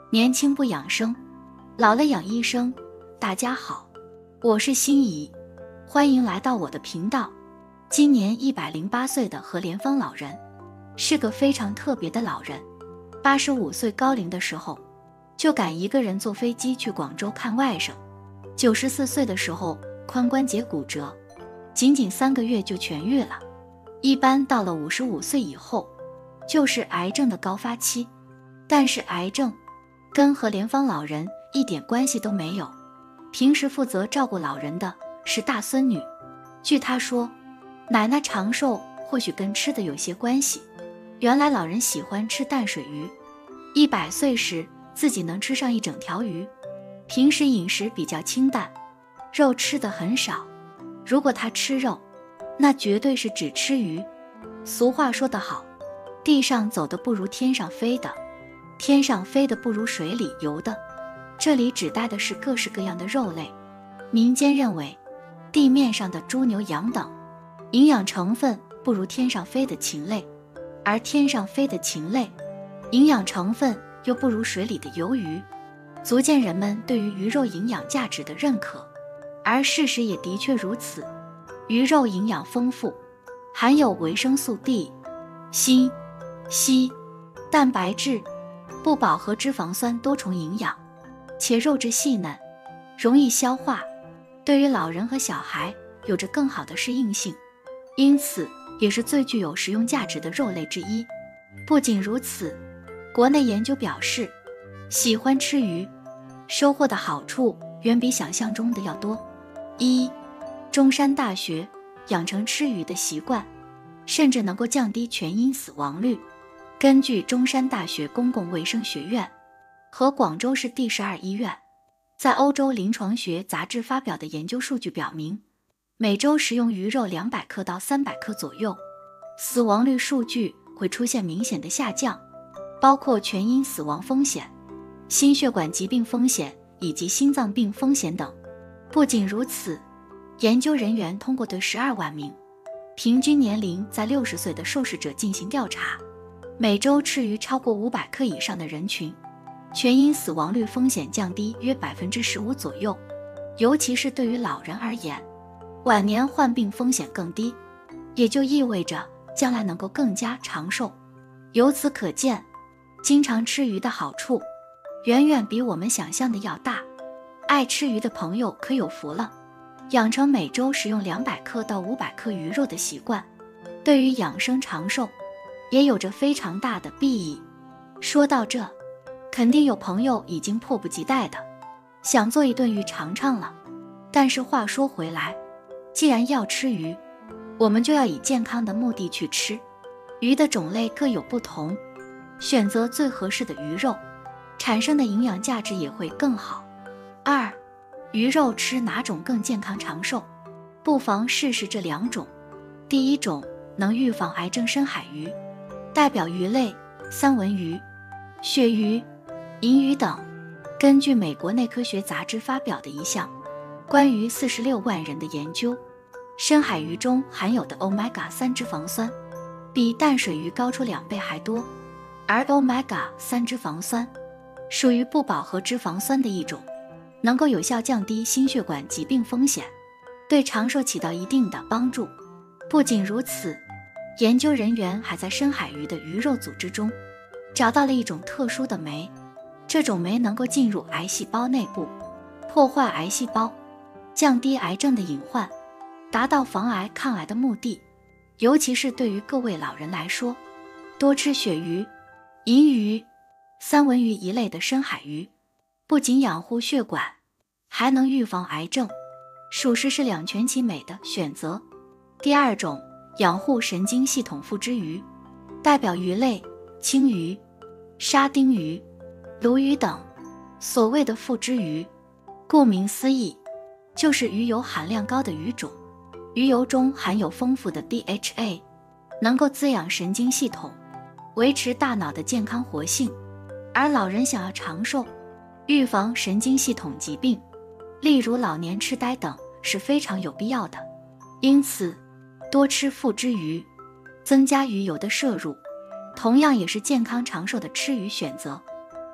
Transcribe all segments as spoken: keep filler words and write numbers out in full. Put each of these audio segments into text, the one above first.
年轻不养生，老了养医生。大家好，我是心怡，欢迎来到我的频道。今年一百零八岁的何连芳老人是个非常特别的老人，八十五岁高龄的时候就敢一个人坐飞机去广州看外甥。九十四岁的时候髋关节骨折，仅仅三个月就痊愈了。一般到了五十五岁以后就是癌症的高发期，但是癌症跟何连芳老人一点关系都没有。平时负责照顾老人的是大孙女。据她说，奶奶长寿或许跟吃的有些关系。原来老人喜欢吃淡水鱼，一百岁时自己能吃上一整条鱼。平时饮食比较清淡，肉吃的很少。如果她吃肉，那绝对是只吃鱼。俗话说得好，地上走的不如天上飞的，天上飞的不如水里游的。这里指代的是各式各样的肉类。民间认为，地面上的猪牛羊等营养成分不如天上飞的禽类，而天上飞的禽类营养成分又不如水里的游鱼，足见人们对于鱼肉营养价值的认可。而事实也的确如此，鱼肉营养丰富，含有维生素 D、锌、硒、蛋白质、不饱和脂肪酸多重营养，且肉质细嫩，容易消化，对于老人和小孩有着更好的适应性，因此也是最具有食用价值的肉类之一。不仅如此，国内研究表示，喜欢吃鱼收获的好处远比想象中的要多。一、中山大学养成吃鱼的习惯，甚至能够降低全因死亡率。根据中山大学公共卫生学院和广州市第十二医院在欧洲临床学杂志发表的研究数据表明，每周食用鱼肉两百克到三百克左右，死亡率数据会出现明显的下降，包括全因死亡风险、心血管疾病风险以及心脏病风险等。不仅如此，研究人员通过对十二万名平均年龄在六十岁的受试者进行调查，每周吃鱼超过五百克以上的人群，全因死亡率风险降低约 百分之十五 左右。尤其是对于老人而言，晚年患病风险更低，也就意味着将来能够更加长寿。由此可见，经常吃鱼的好处远远比我们想象的要大。爱吃鱼的朋友可有福了，养成每周食用两百克到五百克鱼肉的习惯，对于养生长寿也有着非常大的裨益。说到这，肯定有朋友已经迫不及待的想做一顿鱼尝尝了。但是话说回来，既然要吃鱼，我们就要以健康的目的去吃。鱼的种类各有不同，选择最合适的鱼肉，产生的营养价值也会更好。二、鱼肉吃哪种更健康长寿？不妨试试这两种。第一种，能预防癌症深海鱼，代表鱼类三文鱼、鳕鱼、银鱼等。根据美国内科学杂志发表的一项关于四十六万人的研究，深海鱼中含有的 欧米伽三 脂肪酸比淡水鱼高出两倍还多，而 欧米伽三 脂肪酸属于不饱和脂肪酸的一种，能够有效降低心血管疾病风险，对长寿起到一定的帮助。不仅如此，研究人员还在深海鱼的鱼肉组织中找到了一种特殊的酶，这种酶能够进入癌细胞内部，破坏癌细胞，降低癌症的隐患，达到防癌抗癌的目的。尤其是对于各位老人来说，多吃鳕鱼、银鱼、三文鱼一类的深海鱼，不仅养护血管，还能预防癌症，属实是两全其美的选择。第二种，养护神经系统腹之鱼，代表鱼类青鱼、沙丁鱼、鲈鱼等。所谓的腹之鱼，顾名思义，就是鱼油含量高的鱼种。鱼油中含有丰富的 D H A， 能够滋养神经系统，维持大脑的健康活性。而老人想要长寿，预防神经系统疾病，例如老年痴呆等，是非常有必要的。因此，多吃腹之鱼，增加鱼油的摄入，同样也是健康长寿的吃鱼选择。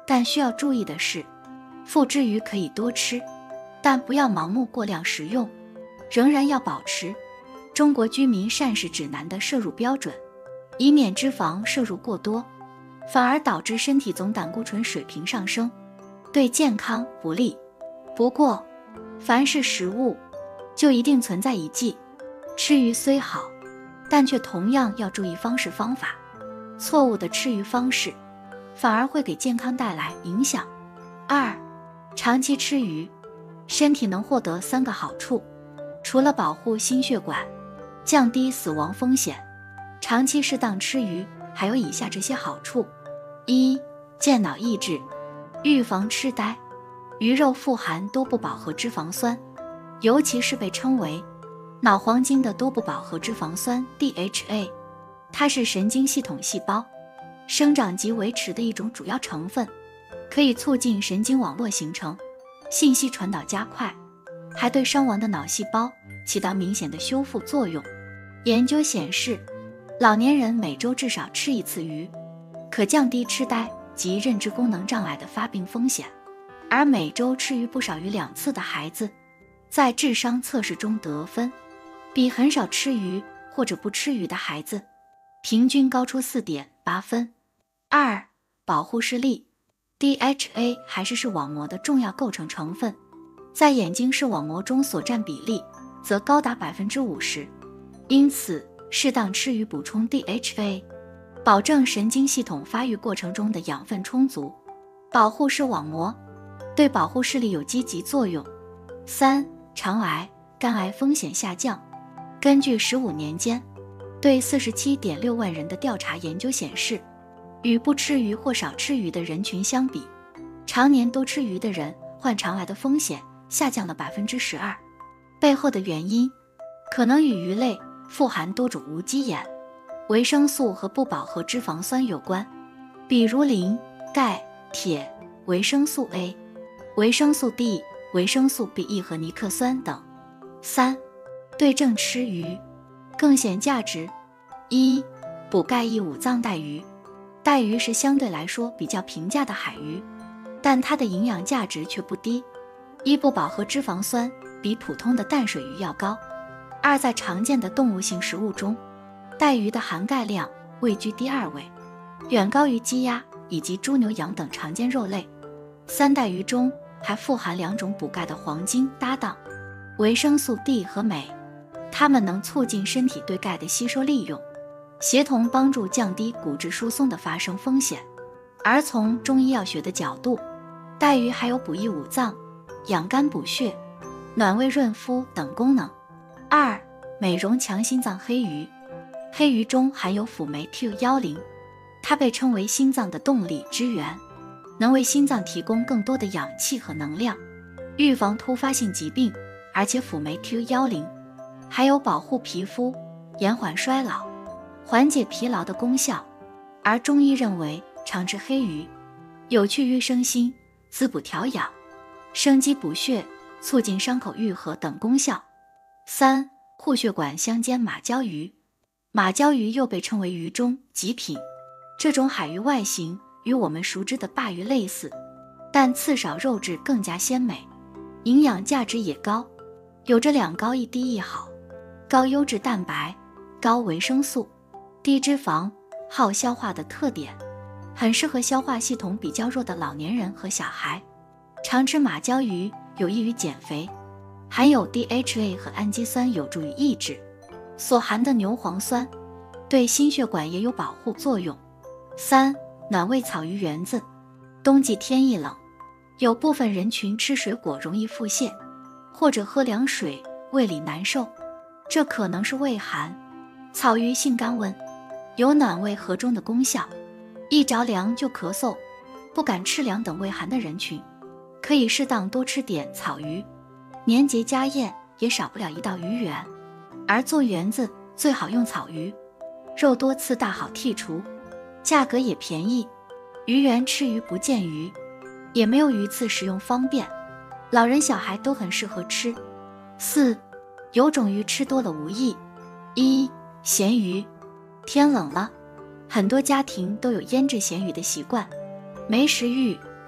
但需要注意的是，腹之鱼可以多吃，但不要盲目过量食用，仍然要保持中国居民膳食指南的摄入标准，以免脂肪摄入过多，反而导致身体总胆固醇水平上升，对健康不利。不过，凡是食物就一定存在一忌，吃鱼虽好，但却同样要注意方式方法。错误的吃鱼方式反而会给健康带来影响。二，长期吃鱼，身体能获得三个好处，除了保护心血管、降低死亡风险，长期适当吃鱼还有以下这些好处：一、健脑益智，预防痴呆。鱼肉富含多不饱和脂肪酸，尤其是被称为脑黄金的多不饱和脂肪酸 D H A， 它是神经系统细胞生长及维持的一种主要成分，可以促进神经网络形成，信息传导加快，还对伤亡的脑细胞起到明显的修复作用。研究显示，老年人每周至少吃一次鱼，可降低痴呆及认知功能障碍的发病风险。而每周吃鱼不少于两次的孩子，在智商测试中得分，比很少吃鱼或者不吃鱼的孩子平均高出 四点八 分。二、保护视力。 D H A 还是视网膜的重要构成成分，在眼睛视网膜中所占比例则高达 百分之五十， 因此适当吃鱼补充 D H A， 保证神经系统发育过程中的养分充足，保护视网膜，对保护视力有积极作用。三、肠癌、肝癌风险下降。根据十五年间对 四十七点六万人的调查研究显示，与不吃鱼或少吃鱼的人群相比，常年多吃鱼的人患肠癌的风险下降了 百分之十二。 背后的原因可能与鱼类富含多种无机盐、维生素和不饱和脂肪酸有关，比如磷、钙、铁、维生素 A、维生素 D、维生素 B 一 和尼克酸等。三、对症吃鱼更显价值。一、补钙益五脏带鱼。带鱼是相对来说比较平价的海鱼，但它的营养价值却不低。一、不饱和脂肪酸比普通的淡水鱼要高。二、在常见的动物性食物中，带鱼的含钙量位居第二位，远高于鸡鸭以及猪牛羊等常见肉类。三、带鱼中还富含两种补钙的黄金搭档，维生素 D 和镁，它们能促进身体对钙的吸收利用，协同帮助降低骨质疏松的发生风险。而从中医药学的角度，带鱼还有补益五脏、养肝补血、暖胃润肤等功能。二、美容强心脏黑鱼。黑鱼中含有辅酶 Q 一零，它被称为心脏的动力之源，能为心脏提供更多的氧气和能量，预防突发性疾病。而且辅酶 Q 一零还有保护皮肤、延缓衰老、缓解疲劳的功效。而中医认为常吃黑鱼有去瘀生新、滋补调养、生肌补血、促进伤口愈合等功效。三、护血管香煎马鲛鱼。马鲛鱼又被称为鱼中极品，这种海鱼外形与我们熟知的鲅鱼类似，但刺少肉质更加鲜美，营养价值也高，有着两高一低一好，高优质蛋白、高维生素、低脂肪、好消化的特点，很适合消化系统比较弱的老年人和小孩。常吃马鲛鱼有益于减肥，含有 D H A 和氨基酸有助于抑制，所含的牛磺酸对心血管也有保护作用。三、暖胃草鱼圆子。冬季天一冷，有部分人群吃水果容易腹泻，或者喝凉水胃里难受，这可能是胃寒。草鱼性甘温，有暖胃和中的功效，一着凉就咳嗽、不敢吃凉等胃寒的人群，可以适当多吃点草鱼，年节家宴也少不了一道鱼圆。而做圆子最好用草鱼，肉多刺大好剔除，价格也便宜。鱼圆吃鱼不见鱼，也没有鱼刺食用方便，老人小孩都很适合吃。四、有种鱼吃多了无益。一、咸鱼。天冷了，很多家庭都有腌制咸鱼的习惯，没食欲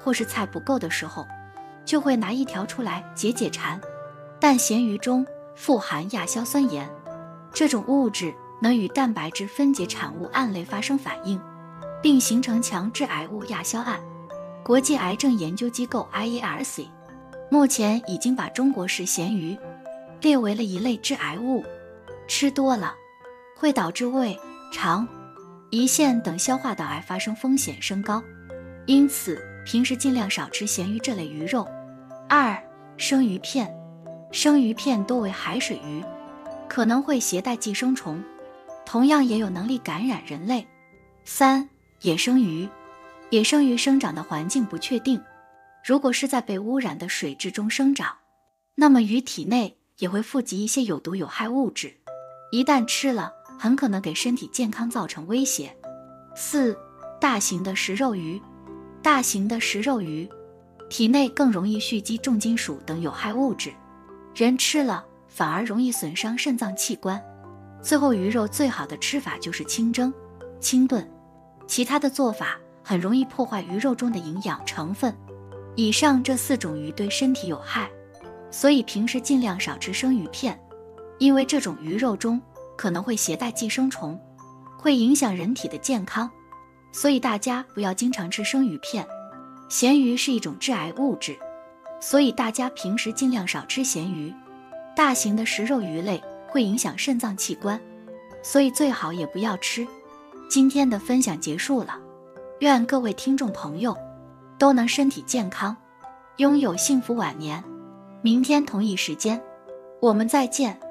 或是菜不够的时候，就会拿一条出来解解馋。但咸鱼中富含亚硝酸盐，这种物质能与蛋白质分解产物胺类发生反应，并形成强致癌物亚硝胺。国际癌症研究机构 I A R C 目前已经把中国式咸鱼列为了一类致癌物，吃多了会导致胃、肠、胰腺等消化道癌发生风险升高，因此平时尽量少吃咸鱼这类鱼肉。二、生鱼片，生鱼片多为海水鱼，可能会携带寄生虫，同样也有能力感染人类。三、野生鱼，野生鱼生长的环境不确定，如果是在被污染的水质中生长，那么鱼体内也会富集一些有毒有害物质，一旦吃了，很可能给身体健康造成威胁。四、大型的食肉鱼，大型的食肉鱼体内更容易蓄积重金属等有害物质，人吃了反而容易损伤肾脏器官。最后，鱼肉最好的吃法就是清蒸、清炖，其他的做法很容易破坏鱼肉中的营养成分。以上这四种鱼对身体有害，所以平时尽量少吃生鱼片，因为这种鱼肉中可能会携带寄生虫，会影响人体的健康，所以大家不要经常吃生鱼片。咸鱼是一种致癌物质，所以大家平时尽量少吃咸鱼。大型的食肉鱼类会影响肾脏器官，所以最好也不要吃。今天的分享结束了，愿各位听众朋友都能身体健康，拥有幸福晚年。明天同一时间，我们再见。